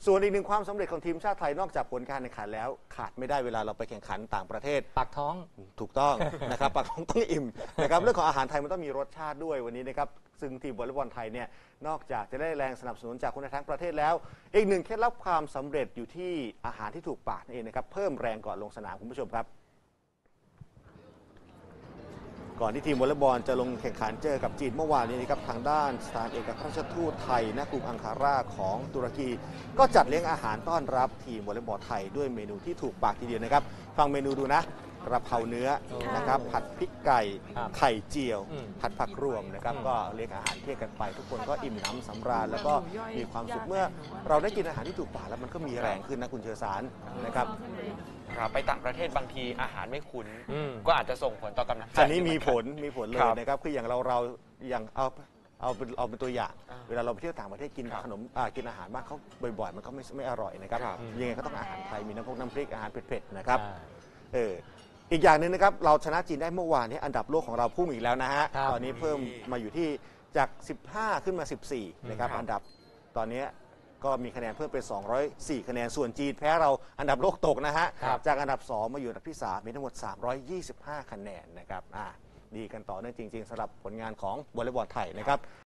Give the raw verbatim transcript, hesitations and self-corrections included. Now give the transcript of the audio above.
ส่วนอีกหนึ่งความสำเร็จของทีมชาติไทยนอกจากผลการแข่งขันแล้วขาดไม่ได้เวลาเราไปแข่งขันต่างประเทศปากท้องถูกต้องนะครับปากท้องต้องอิ่มนะครับเรื่องของอาหารไทยมันต้องมีรสชาติด้วยวันนี้นะครับซึ่งทีมวอลเลย์บอลไทยเนี่ยนอกจากจะได้แรงสนับสนุนจากคนในทั้งประเทศแล้วอีกหนึ่งเคล็ดลับความสำเร็จอยู่ที่อาหารที่ถูกปากนั่นเองนะครับเพิ่มแรงก่อนลงสนามคุณผู้ชมครับก่อนที่ทีมวอลเลย์บอลจะลงแข่งขันเจอกับจีนเมื่อวานนี้นะครับทางด้านสถานเอกอัครราชทูตไทยณกรุงอังการาของตุรกีก็จัดเลี้ยงอาหารต้อนรับทีมวอลเลย์บอลไทยด้วยเมนูที่ถูกปากทีเดียวนะครับฟังเมนูดูนะกระเพราเนื้อนะครับผัดพริกไก่ไข่เจียวผัดผักรวมนะครับก็เลี้ยงอาหารเที่ยงกันไปทุกคนก็อิ่มน้ำสำราญแล้วก็มีความสุขเมื่อเราได้กินอาหารที่ถูกปากแล้วมันก็มีแรงขึ้นนะคุณเชอสารนะครับไปต่างประเทศบางทีอาหารไม่คุ้นก็อาจจะส่งผลต่อกำลังใจอันนี้มีผลมีผลเลยนะครับคืออย่างเราเราอย่างเอาเอาเป็นเอาเป็นตัวอย่างเวลาเราไปเที่ยวต่างประเทศกินขนมกินอาหารบ้านเขาบ่อยๆมันก็ไม่ไม่อร่อยนะครับยังไงก็ต้องอาหารไทยมีน้ำพกน้ำพริกอาหารเผ็ดๆนะครับเอออีกอย่างหนึ่งนะครับเราชนะจีนได้เมื่อวานนี้อันดับโลกของเราพุ่งอีกแล้วนะฮะตอนนี้เพิ่มมาอยู่ที่จากสิบห้าขึ้นมาสิบสี่นะครับอันดับตอนนี้ก็มีคะแนนเพิ่มเป็นสองร้อยสี่คะแนนส่วนจีนแพ้เราอันดับโลกตกนะฮะจากอันดับสองมาอยู่อันดับที่สามมีทั้งหมดสามร้อยยี่สิบห้าคะแนนนะครับอ่าดีกันต่อเนื่องจริงๆสำหรับผลงานของวอลเลย์บอลไทยนะครับ